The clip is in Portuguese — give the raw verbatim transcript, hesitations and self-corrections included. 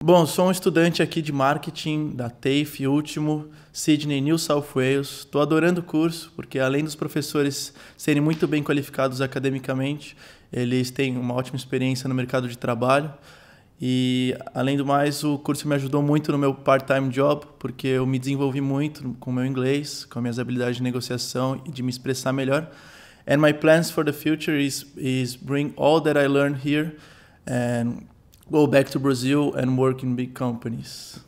Bom, sou um estudante aqui de marketing da TAFE, Ultimo, Sydney, New South Wales. Estou adorando o curso, porque além dos professores serem muito bem qualificados academicamente, eles têm uma ótima experiência no mercado de trabalho. E, além do mais, o curso me ajudou muito no meu part-time job, porque eu me desenvolvi muito com o meu inglês, com as minhas habilidades de negociação e de me expressar melhor. And my plans for the future is, is bring all that I learned here and go back to Brazil and work in big companies.